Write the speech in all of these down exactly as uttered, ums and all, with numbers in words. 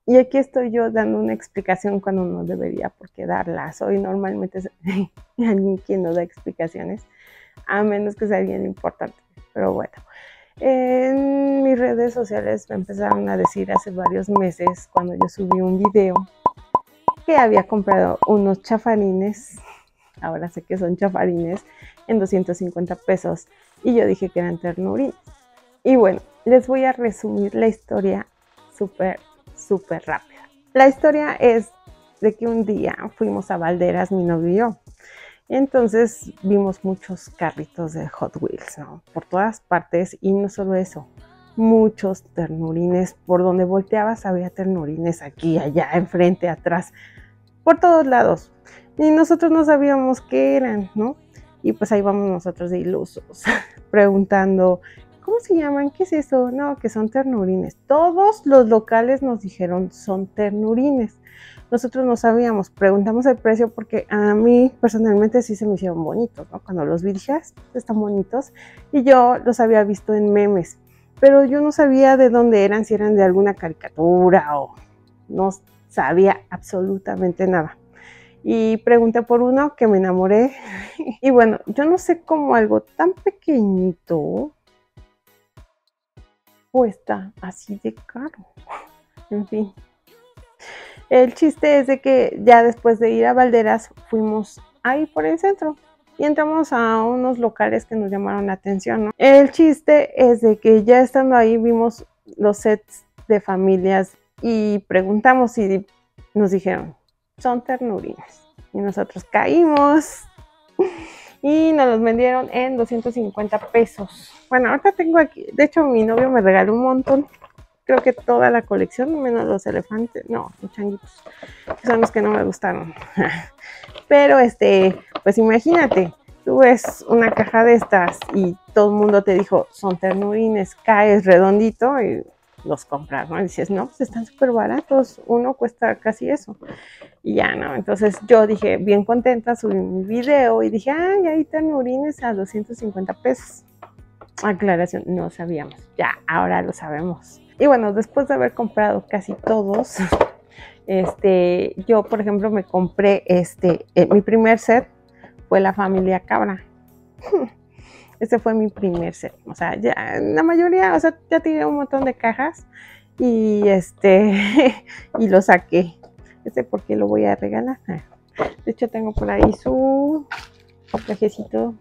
Y aquí estoy yo dando una explicación cuando no debería por qué darla. Soy normalmente alguien quien no da explicaciones, a menos que sea alguien importante. Pero bueno, en mis redes sociales me empezaron a decir hace varios meses, cuando yo subí un video, que había comprado unos chafarines, ahora sé que son chafarines, en doscientos cincuenta pesos. Y yo dije que eran ternurines. Y bueno, les voy a resumir la historia súper, súper rápida. La historia es de que un día fuimos a Valderas, mi novio y yo. Entonces vimos muchos carritos de Hot Wheels, ¿no? Por todas partes, y no solo eso, muchos ternurines. Por donde volteabas había ternurines, aquí, allá, enfrente, atrás, por todos lados. Y nosotros no sabíamos qué eran, ¿no? Y pues ahí vamos nosotros de ilusos, preguntando, ¿cómo se llaman? ¿Qué es eso? No, que son ternurines. Todos los locales nos dijeron, son ternurines. Nosotros no sabíamos, preguntamos el precio porque a mí personalmente sí se me hicieron bonitos, ¿no? Cuando los vi dije, están bonitos. Y yo los había visto en memes, pero yo no sabía de dónde eran, si eran de alguna caricatura o no sabía absolutamente nada. Y pregunté por uno que me enamoré. Y bueno, yo no sé cómo algo tan pequeñito cuesta así de caro. En fin. El chiste es de que ya después de ir a Valderas fuimos ahí por el centro y entramos a unos locales que nos llamaron la atención, ¿no? El chiste es de que ya estando ahí vimos los sets de familias y preguntamos y nos dijeron, son ternurines. Y nosotros caímos y nos los vendieron en doscientos cincuenta pesos. Bueno, ahorita tengo aquí, de hecho mi novio me regaló un montón. Creo que toda la colección, menos los elefantes, no, los changuitos, que son los que no me gustaron. Pero este, pues imagínate, tú ves una caja de estas y todo el mundo te dijo, son ternurines, caes redondito y los compras, ¿no? Y dices, no, pues están súper baratos, uno cuesta casi eso. Y ya, ¿no? Entonces yo dije, bien contenta, subí mi video y dije, ay, hay ternurines a doscientos cincuenta pesos. Aclaración, no sabíamos, ya, ahora lo sabemos. Y bueno, después de haber comprado casi todos, este, yo por ejemplo me compré este, eh, mi primer set fue la familia Cabra. Este fue mi primer set, o sea, ya la mayoría, o sea, ya tiré un montón de cajas y este, y lo saqué. Este porque lo voy a regalar. De hecho tengo por ahí su trajecito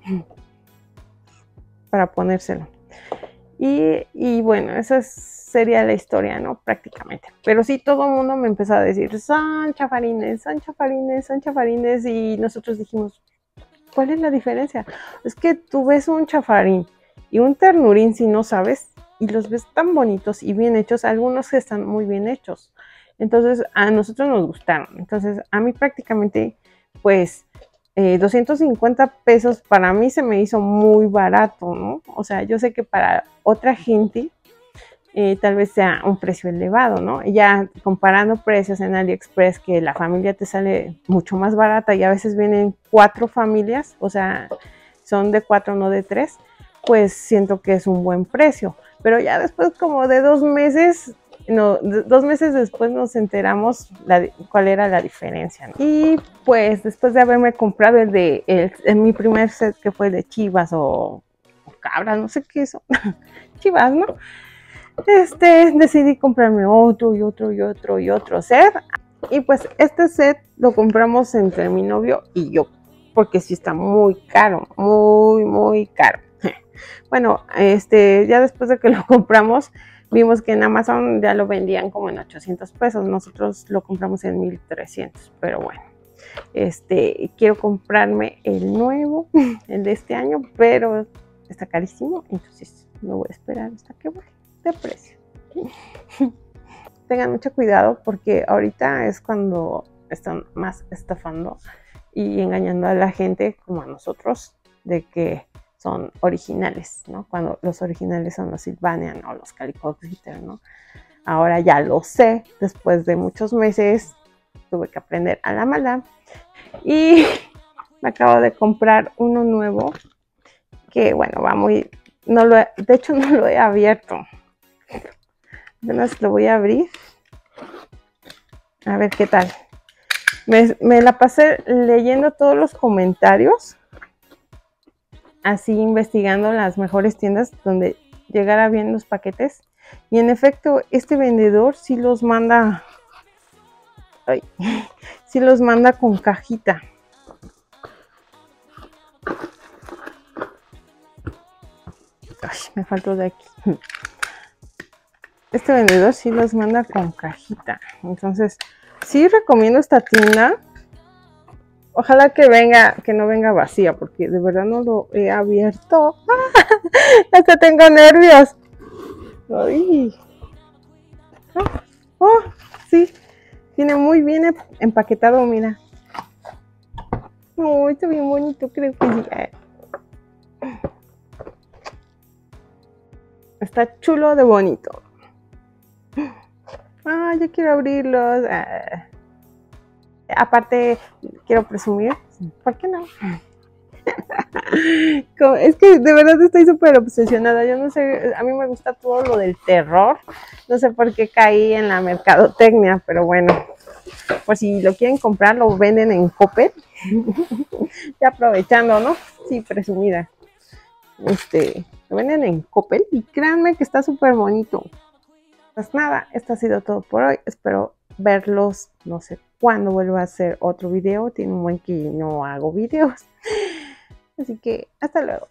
para ponérselo. Y, y bueno, esa es, sería la historia, ¿no? Prácticamente. Pero sí, todo el mundo me empezó a decir, son chafarines, son chafarines, son chafarines. Y nosotros dijimos, ¿cuál es la diferencia? Es que tú ves un chafarín y un ternurín si no sabes, y los ves tan bonitos y bien hechos, algunos que están muy bien hechos. Entonces, a nosotros nos gustaron. Entonces, a mí prácticamente, pues, Eh, doscientos cincuenta pesos para mí se me hizo muy barato, ¿no? O sea, yo sé que para otra gente eh, tal vez sea un precio elevado, ¿no? Ya comparando precios en AliExpress, que la familia te sale mucho más barata y a veces vienen cuatro familias, o sea, son de cuatro, no de tres, pues siento que es un buen precio. Pero ya después como de dos meses, no, dos meses después nos enteramos la, cuál era la diferencia, ¿no? Y pues después de haberme comprado el de el, el, mi primer set, que fue de chivas o, o cabras, no sé qué son, chivas, ¿no? Este, decidí comprarme otro y otro y otro y otro set. Y pues este set lo compramos entre mi novio y yo, porque sí está muy caro, muy, muy caro. Bueno, este, ya después de que lo compramos, vimos que en Amazon ya lo vendían como en ochocientos pesos. Nosotros lo compramos en mil trescientos, pero bueno. Este, quiero comprarme el nuevo, el de este año, pero está carísimo, entonces me voy a esperar hasta que baje de precio. Tengan mucho cuidado porque ahorita es cuando están más estafando y engañando a la gente, como a nosotros, de que son originales, ¿no? Cuando los originales son los Sylvanian o los Calico Glitter, ¿no? Ahora ya lo sé, después de muchos meses tuve que aprender a la mala y me acabo de comprar uno nuevo que, bueno, va muy, no lo he, de hecho no lo he abierto, apenas lo voy a abrir A ver qué tal. Me, me la pasé leyendo todos los comentarios, así investigando las mejores tiendas donde llegara bien los paquetes. Y en efecto, este vendedor sí los manda, ay, sí los manda con cajita. Ay, me faltó de aquí. Este vendedor sí los manda con cajita. Entonces, sí recomiendo esta tienda. Ojalá que venga, que no venga vacía, porque de verdad no lo he abierto. Hasta tengo nervios. Ay. Oh, oh, sí. Tiene muy bien empaquetado, mira. Oh, está bien bonito, creo que sí. Está chulo de bonito. Ah, yo quiero abrirlos. Ah. Aparte, quiero presumir. ¿Por qué no? Es que de verdad estoy súper obsesionada. Yo no sé, a mí me gusta todo lo del terror. No sé por qué caí en la mercadotecnia, pero bueno, por si lo quieren comprar, lo venden en Coppel. Ya aprovechando, ¿no? Sí, presumida. Este, lo venden en Coppel y créanme que está súper bonito. Pues nada, esto ha sido todo por hoy. Espero verlos, no sé cuándo vuelva a hacer otro video. Tiene un buen que no hago videos. Así que hasta luego.